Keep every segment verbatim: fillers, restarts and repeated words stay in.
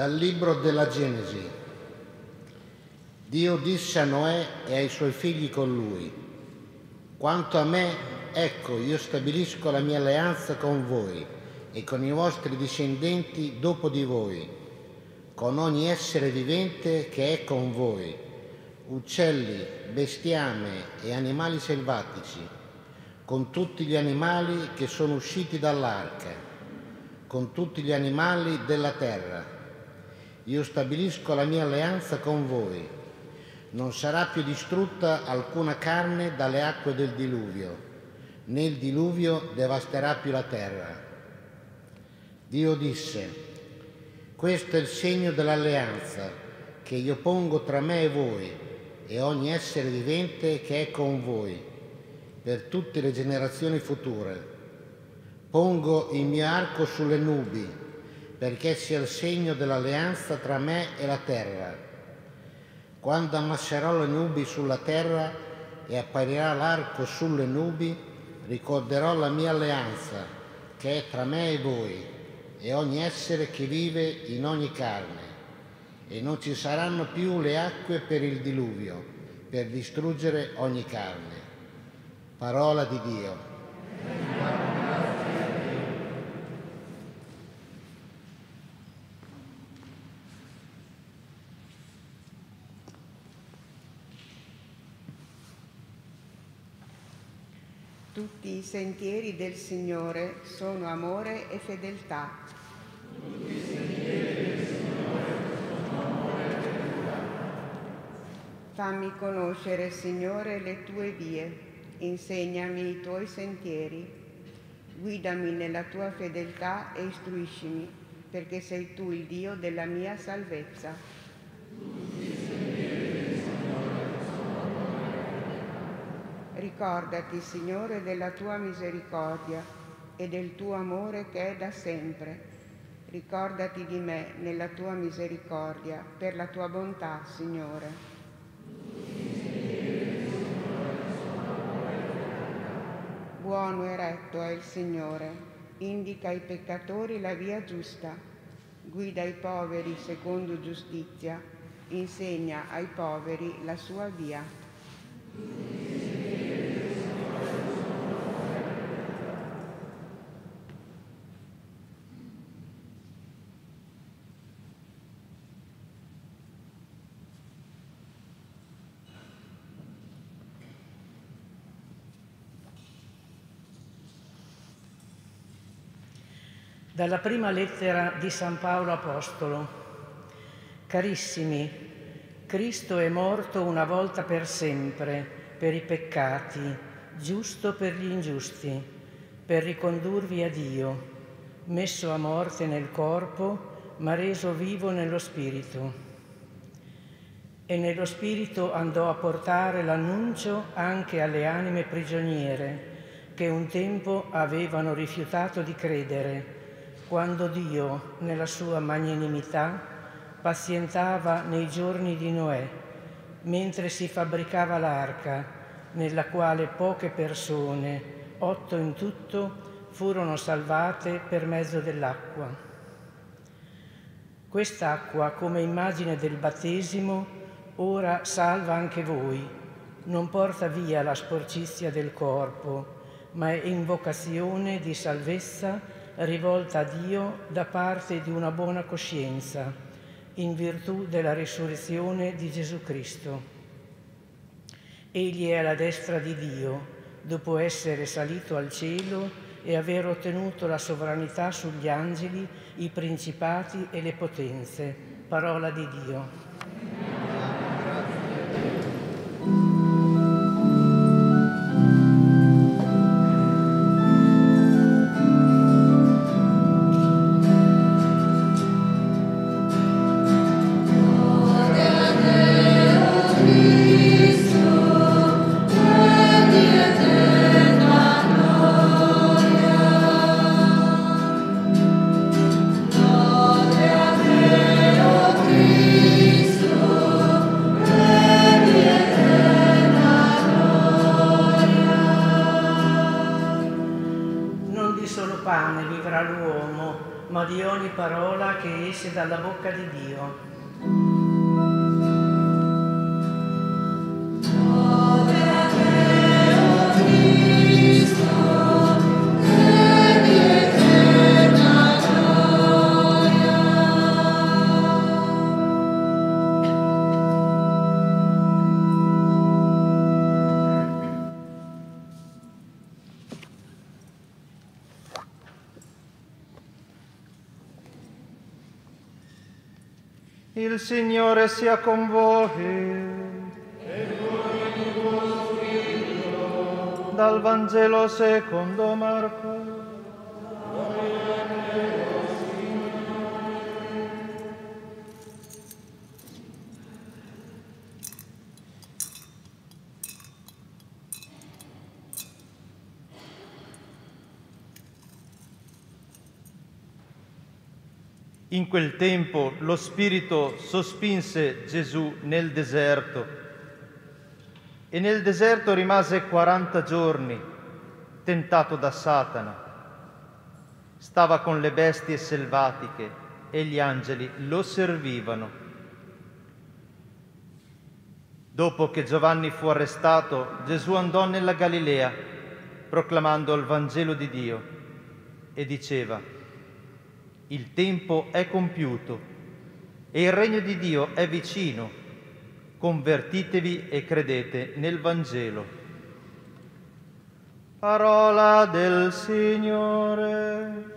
Dal libro della Genesi. Dio disse a Noè e ai suoi figli con lui: quanto a me, ecco, io stabilisco la mia alleanza con voi e con i vostri discendenti dopo di voi, con ogni essere vivente che è con voi, uccelli, bestiame e animali selvatici, con tutti gli animali che sono usciti dall'arca, con tutti gli animali della terra. Io stabilisco la mia alleanza con voi. Non sarà più distrutta alcuna carne dalle acque del diluvio, né il diluvio devasterà più la terra. Dio disse: questo è il segno dell'alleanza che io pongo tra me e voi e ogni essere vivente che è con voi per tutte le generazioni future. Pongo il mio arco sulle nubi, perché sia il segno dell'alleanza tra me e la terra. Quando ammasserò le nubi sulla terra e apparirà l'arco sulle nubi, ricorderò la mia alleanza, che è tra me e voi, e ogni essere che vive in ogni carne. E non ci saranno più le acque per il diluvio, per distruggere ogni carne. Parola di Dio. Tutti i sentieri del Signore sono amore e fedeltà. Tutti i sentieri del Signore sono amore e fedeltà. Fammi conoscere, Signore, le tue vie, insegnami i tuoi sentieri. Guidami nella tua fedeltà e istruiscimi, perché sei tu il Dio della mia salvezza. Tutti i sentieri del Signore sono amore e fedeltà. Ricordati, Signore, della tua misericordia e del tuo amore che è da sempre. Ricordati di me nella tua misericordia, per la tua bontà, Signore. Buono e retto è il Signore, indica ai peccatori la via giusta, guida i poveri secondo giustizia, insegna ai poveri la sua via. Dalla prima lettera di San Paolo Apostolo. Carissimi, Cristo è morto una volta per sempre per i peccati, giusto per gli ingiusti, per ricondurvi a Dio, messo a morte nel corpo, ma reso vivo nello spirito. E nello spirito andò a portare l'annuncio anche alle anime prigioniere, che un tempo avevano rifiutato di credere, quando Dio, nella sua magnanimità, pazientava nei giorni di Noè, mentre si fabbricava l'arca, nella quale poche persone, otto in tutto, furono salvate per mezzo dell'acqua. Quest'acqua, come immagine del battesimo, ora salva anche voi, non porta via la sporcizia del corpo, ma è invocazione di salvezza rivolta a Dio da parte di una buona coscienza, in virtù della risurrezione di Gesù Cristo. Egli è alla destra di Dio, dopo essere salito al cielo e aver ottenuto la sovranità sugli angeli, i principati e le potenze. Parola di Dio. ma di ogni parola che esce dalla bocca di Dio. Il Signore sia con voi. E con il tuo spirito. Dal Vangelo secondo Marco. In quel tempo lo Spirito sospinse Gesù nel deserto e nel deserto rimase quaranta giorni, tentato da Satana. Stava con le bestie selvatiche e gli angeli lo servivano. Dopo che Giovanni fu arrestato, Gesù andò nella Galilea, proclamando il Vangelo di Dio, e diceva: il tempo è compiuto e il regno di Dio è vicino. Convertitevi e credete nel Vangelo. Parola del Signore.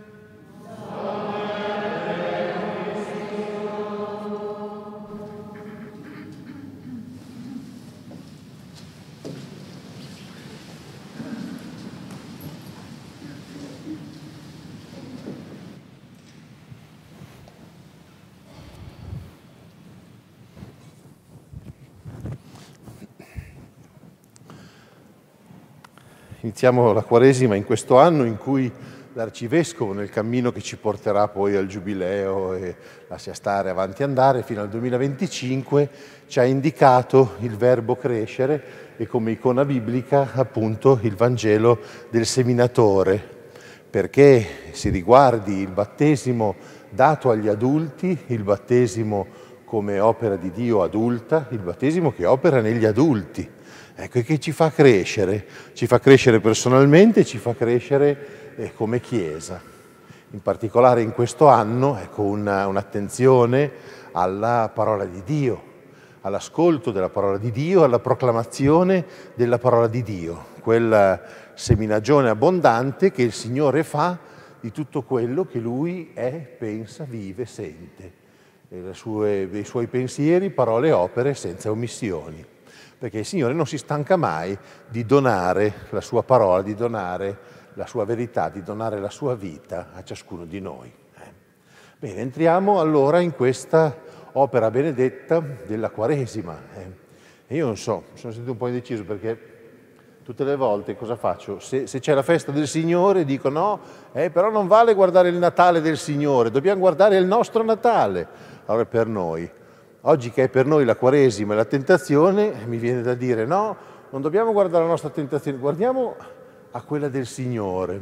Iniziamo la Quaresima in questo anno in cui l'Arcivescovo, nel cammino che ci porterà poi al Giubileo e lascia stare avanti e andare fino al duemilaventicinque, ci ha indicato il verbo crescere e come icona biblica appunto il Vangelo del seminatore, perché si riguardi il battesimo dato agli adulti, il battesimo come opera di Dio adulta, il battesimo che opera negli adulti. Ecco, che ci fa crescere, ci fa crescere personalmente, ci fa crescere eh, come Chiesa. In particolare in questo anno, ecco, una, un'attenzione alla parola di Dio, all'ascolto della parola di Dio, alla proclamazione della parola di Dio, quella seminagione abbondante che il Signore fa di tutto quello che Lui è, pensa, vive, sente, e le sue, dei Suoi pensieri, parole e opere senza omissioni. Perché il Signore non si stanca mai di donare la sua parola, di donare la sua verità, di donare la sua vita a ciascuno di noi. Bene, entriamo allora in questa opera benedetta della Quaresima. E io non so, sono sentito un po' indeciso perché tutte le volte cosa faccio? Se, se c'è la festa del Signore dico no, eh, però non vale guardare il Natale del Signore, dobbiamo guardare il nostro Natale. Allora per noi. Oggi che è per noi la Quaresima e la tentazione, mi viene da dire no, non dobbiamo guardare la nostra tentazione, guardiamo a quella del Signore.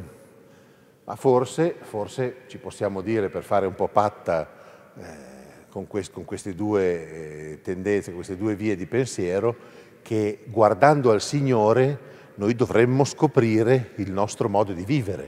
Ma forse, forse ci possiamo dire, per fare un po' patta eh, con, quest- con queste due eh, tendenze, queste due vie di pensiero, che guardando al Signore noi dovremmo scoprire il nostro modo di vivere,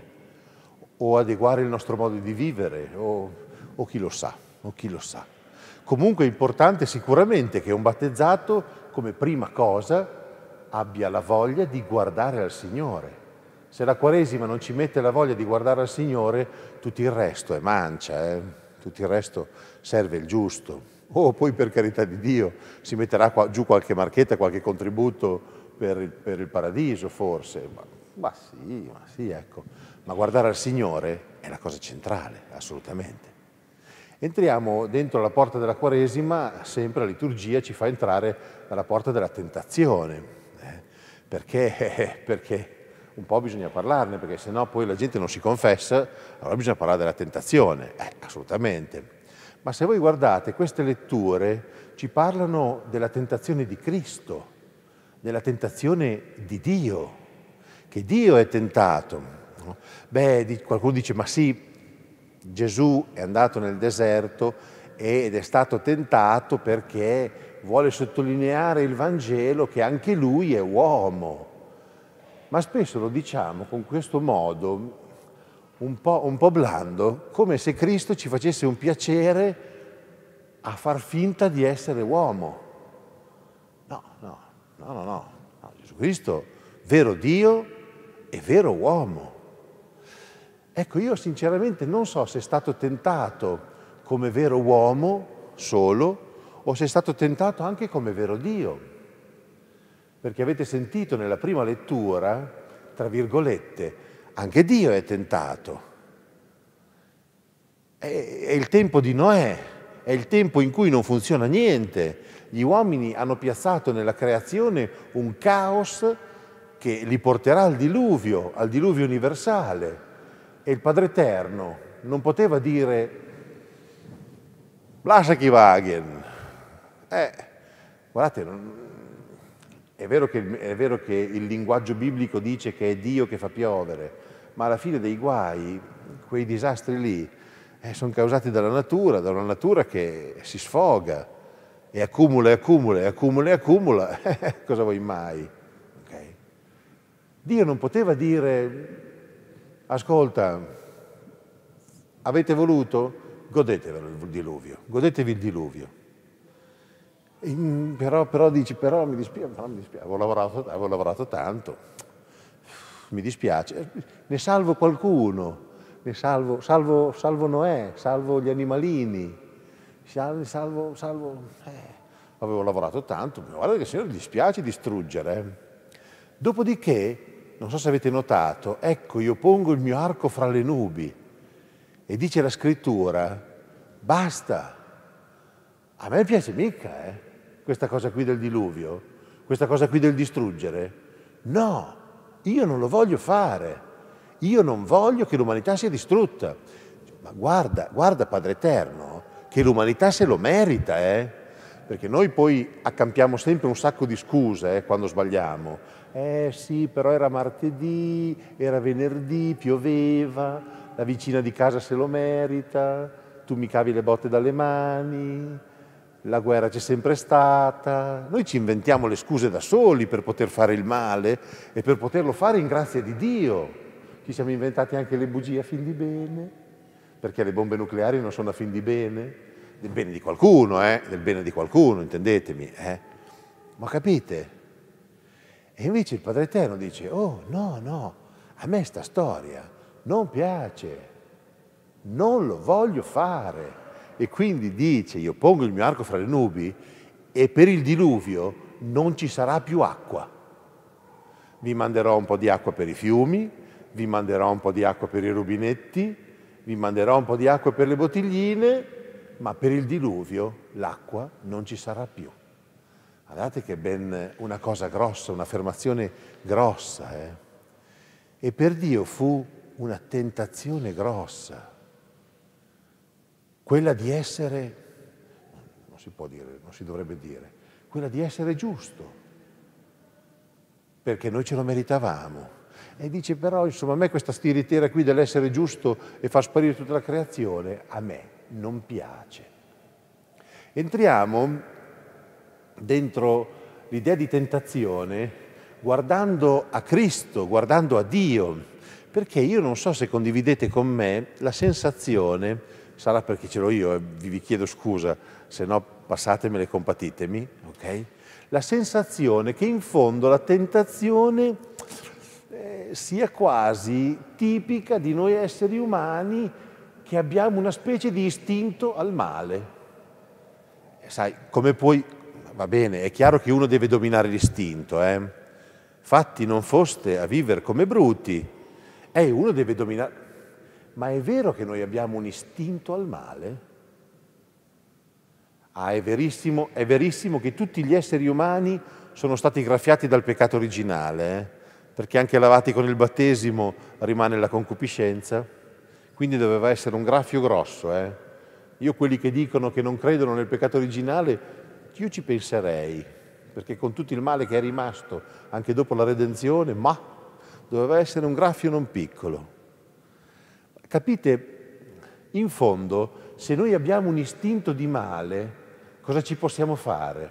o adeguare il nostro modo di vivere, o, o chi lo sa, o chi lo sa. Comunque è importante sicuramente che un battezzato, come prima cosa, abbia la voglia di guardare al Signore. Se la Quaresima non ci mette la voglia di guardare al Signore, tutto il resto è mancia, eh? Tutto il resto serve il giusto. O poi, per carità di Dio, si metterà qua, giù qualche marchetta, qualche contributo per il, per il paradiso, forse. Ma, ma sì, ma sì, ecco. Ma guardare al Signore è la cosa centrale, assolutamente. Entriamo dentro la porta della Quaresima, sempre la liturgia ci fa entrare dalla porta della tentazione, eh, perché, perché un po' bisogna parlarne, perché sennò poi la gente non si confessa, allora bisogna parlare della tentazione, eh, assolutamente. Ma se voi guardate, queste letture ci parlano della tentazione di Cristo, della tentazione di Dio, che Dio è tentato. Beh, qualcuno dice, ma sì, Gesù è andato nel deserto ed è stato tentato perché vuole sottolineare il Vangelo che anche lui è uomo. Ma spesso lo diciamo con questo modo un po', un po' blando, come se Cristo ci facesse un piacere a far finta di essere uomo. No, no, no, no, no. no Gesù Cristo, vero Dio e vero uomo. Ecco, io sinceramente non so se è stato tentato come vero uomo solo o se è stato tentato anche come vero Dio. Perché avete sentito nella prima lettura, tra virgolette, anche Dio è tentato. È, è il tempo di Noè, è il tempo in cui non funziona niente. Gli uomini hanno piazzato nella creazione un caos che li porterà al diluvio, al diluvio universale. E il Padre Eterno non poteva dire lascia chi wagen. Eh, guardate, non, è, vero che, è vero che il linguaggio biblico dice che è Dio che fa piovere, ma alla fine dei guai, quei disastri lì, eh, sono causati dalla natura, da una natura che si sfoga e accumula e accumula e accumula e accumula. Cosa vuoi mai? Okay. Dio non poteva dire ascolta, avete voluto? Godetevelo il diluvio, godetevi il diluvio. In, però, però dici, però mi dispiace, però mi dispiace, avevo lavorato, avevo lavorato tanto, mi dispiace, ne salvo qualcuno, ne salvo, salvo, salvo Noè, salvo gli animalini, salvo, salvo, salvo eh, avevo lavorato tanto, guarda che il Signore gli dispiace distruggere. Dopodiché, non so se avete notato, ecco io pongo il mio arco fra le nubi e dice la scrittura, basta, a me piace mica eh, questa cosa qui del diluvio, questa cosa qui del distruggere, no, io non lo voglio fare, io non voglio che l'umanità sia distrutta, ma guarda, guarda Padre Eterno, che l'umanità se lo merita, eh, perché noi poi accampiamo sempre un sacco di scuse eh, quando sbagliamo. Eh sì, però era martedì, era venerdì, pioveva, la vicina di casa se lo merita, tu mi cavi le botte dalle mani, la guerra c'è sempre stata. Noi ci inventiamo le scuse da soli per poter fare il male e per poterlo fare in grazia di Dio. Ci siamo inventati anche le bugie a fin di bene, perché le bombe nucleari non sono a fin di bene, del bene di qualcuno, eh, del bene di qualcuno, intendetemi, eh. Ma capite? E invece il Padre Eterno dice, oh no, no, a me sta storia non piace, non lo voglio fare. E quindi dice, io pongo il mio arco fra le nubi e per il diluvio non ci sarà più acqua. Vi manderò un po' di acqua per i fiumi, vi manderò un po' di acqua per i rubinetti, vi manderò un po' di acqua per le bottigline, ma per il diluvio l'acqua non ci sarà più. Guardate che è ben una cosa grossa, un'affermazione grossa. Eh? E per Dio fu una tentazione grossa, quella di essere, non si può dire, non si dovrebbe dire, quella di essere giusto, perché noi ce lo meritavamo. E dice però, insomma, a me questa stiritera qui dell'essere giusto e far sparire tutta la creazione, a me non piace. Entriamo dentro l'idea di tentazione guardando a Cristo, guardando a Dio, perché io non so se condividete con me la sensazione, sarà perché ce l'ho io e vi chiedo scusa, se no passatemele, compatitemi, ok? La sensazione che in fondo la tentazione eh, sia quasi tipica di noi esseri umani che abbiamo una specie di istinto al male. Sai, come puoi... Va bene, è chiaro che uno deve dominare l'istinto, eh? Fatti non foste a vivere come bruti, e eh, uno deve dominare... Ma è vero che noi abbiamo un istinto al male? Ah, è verissimo, è verissimo che tutti gli esseri umani sono stati graffiati dal peccato originale, eh? Perché anche lavati con il battesimo rimane la concupiscenza, quindi doveva essere un graffio grosso, eh? Io quelli che dicono che non credono nel peccato originale, io ci penserei, perché con tutto il male che è rimasto anche dopo la redenzione, ma doveva essere un graffio non piccolo. Capite, in fondo, se noi abbiamo un istinto di male, cosa ci possiamo fare?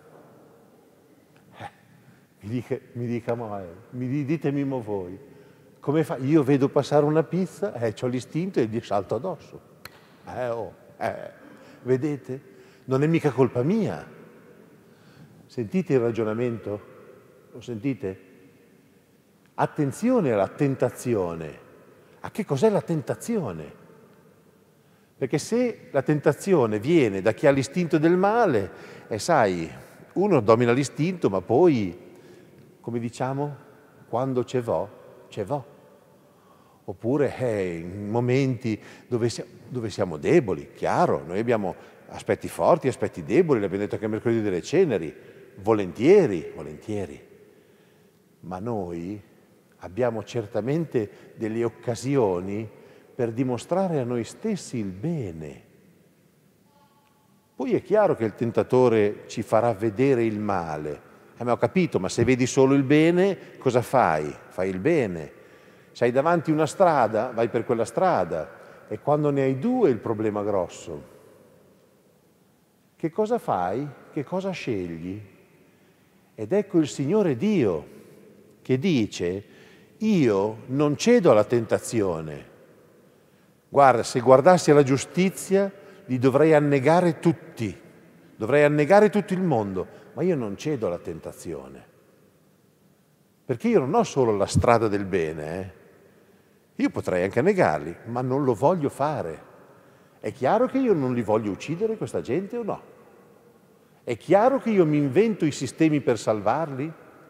Eh, mi, dica, mi dica, mi ditemi mo voi, come fa? Io vedo passare una pizza, eh, ho l'istinto e gli salto addosso. Eh, oh, eh, vedete? Non è mica colpa mia. Sentite il ragionamento? Lo sentite? Attenzione alla tentazione. A che cos'è la tentazione? Perché se la tentazione viene da chi ha l'istinto del male, e sai, uno domina l'istinto, ma poi, come diciamo, quando ce vo, ce vo. Oppure eh, in momenti dove, si, dove siamo deboli, chiaro, noi abbiamo aspetti forti, aspetti deboli, l'abbiamo detto anche mercoledì delle ceneri, volentieri, volentieri. Ma noi abbiamo certamente delle occasioni per dimostrare a noi stessi il bene. Poi è chiaro che il tentatore ci farà vedere il male. Eh, ma ho capito, ma se vedi solo il bene, cosa fai? Fai il bene. Se hai davanti una strada, vai per quella strada. E quando ne hai due è il problema grosso. Che cosa fai? Che cosa scegli? Ed ecco il Signore Dio che dice: io non cedo alla tentazione. Guarda, se guardassi alla giustizia li dovrei annegare tutti, dovrei annegare tutto il mondo, ma io non cedo alla tentazione. Perché io non ho solo la strada del bene, eh? Io potrei anche negarli, ma non lo voglio fare. È chiaro che io non li voglio uccidere questa gente o no? È chiaro che io mi invento i sistemi per salvarli?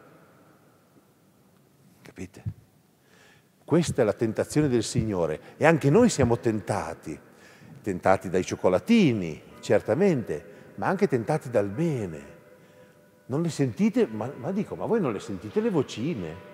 Capite? Questa è la tentazione del Signore e anche noi siamo tentati, tentati dai cioccolatini, certamente, ma anche tentati dal bene. Non le sentite? Ma, ma dico, ma voi non le sentite le vocine?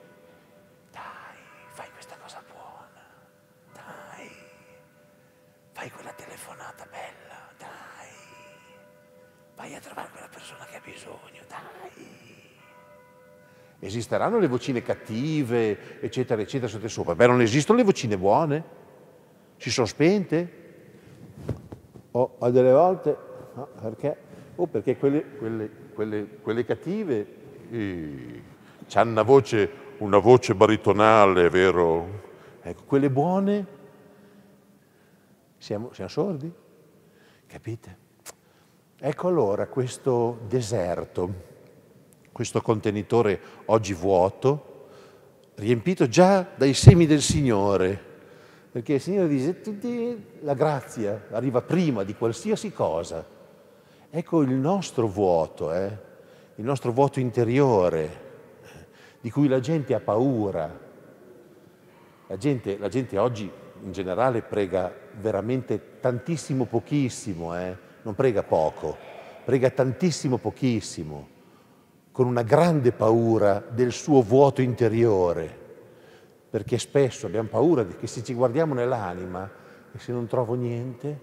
Fai quella telefonata bella, dai. Vai a trovare quella persona che ha bisogno, dai. Esisteranno le vocine cattive, eccetera, eccetera, sotto e sopra. Beh, non esistono le vocine buone? Si sono spente? O a delle volte, no, perché? O perché quelle, quelle, quelle, quelle cattive eh, hanno una voce, una voce baritonale, vero? Ecco, quelle buone... Siamo, siamo sordi? Capite? Ecco allora questo deserto, questo contenitore oggi vuoto, riempito già dai semi del Signore, perché il Signore dice la grazia arriva prima di qualsiasi cosa. Ecco il nostro vuoto, eh? Il nostro vuoto interiore, eh? Di cui la gente ha paura. La gente, la gente oggi in generale prega veramente tantissimo pochissimo, eh? Non prega poco, prega tantissimo pochissimo, con una grande paura del suo vuoto interiore, perché spesso abbiamo paura che se ci guardiamo nell'anima e se non trovo niente,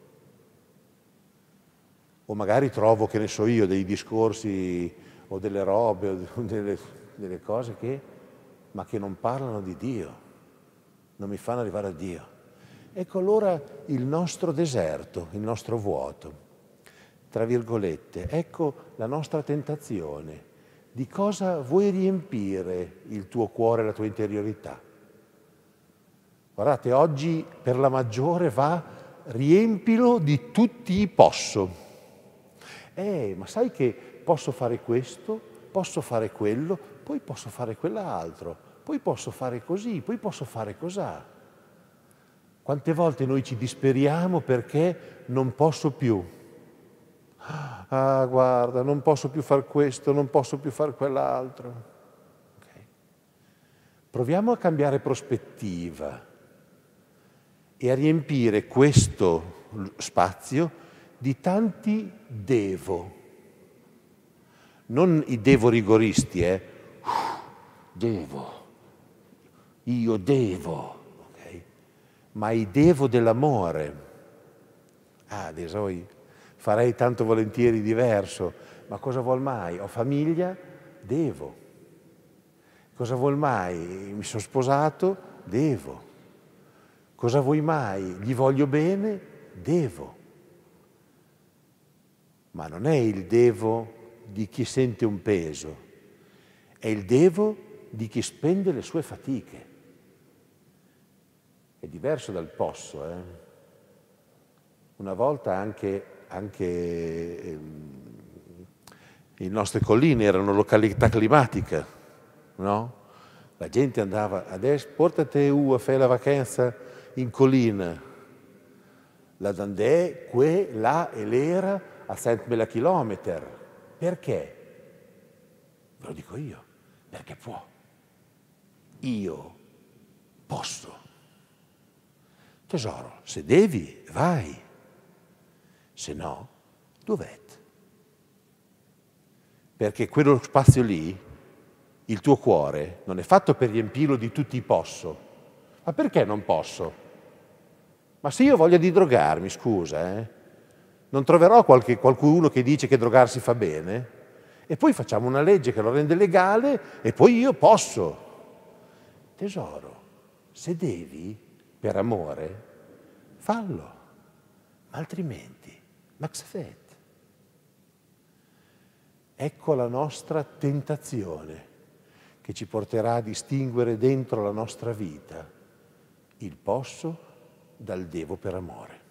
o magari trovo, che ne so io, dei discorsi o delle robe o delle, delle cose che, ma che non parlano di Dio, non mi fanno arrivare a Dio. Ecco allora il nostro deserto, il nostro vuoto, tra virgolette, ecco la nostra tentazione. Di cosa vuoi riempire il tuo cuore, la tua interiorità? Guardate, oggi per la maggiore va, riempilo di tutti i posso. Eh, ma sai che posso fare questo, posso fare quello, poi posso fare quell'altro, poi posso fare così, poi posso fare cos'ha. Quante volte noi ci disperiamo perché non posso più. Ah, guarda, non posso più fare questo, non posso più fare quell'altro. Okay. Proviamo a cambiare prospettiva e a riempire questo spazio di tanti devo. Non i devo rigoristi, eh. Devo, io devo. Ma i devo dell'amore. Ah, desoi, farei tanto volentieri diverso, ma cosa vuol mai? Ho famiglia? Devo. Cosa vuol mai? Mi sono sposato? Devo. Cosa vuoi mai? Gli voglio bene? Devo. Ma non è il devo di chi sente un peso, è il devo di chi spende le sue fatiche. È diverso dal posso. Eh? Una volta anche, anche ehm, le nostre colline erano località climatica, no? La gente andava, adesso portate u a fare la vacanza in collina, la dandè, que, là e l'era a centomila chilometri. Perché? Ve lo dico io, perché può. Io posso. Tesoro, se devi, vai. Se no, dov'è? Perché quello spazio lì, il tuo cuore, non è fatto per riempirlo di tutti i posso. Ma perché non posso? Ma se io ho voglia di drogarmi, scusa, eh? Non troverò qualche, qualcuno che dice che drogarsi fa bene? E poi facciamo una legge che lo rende legale e poi io posso. Tesoro, se devi, per amore, fallo. Ma altrimenti, max fet. Ecco la nostra tentazione che ci porterà a distinguere dentro la nostra vita il posso dal devo per amore.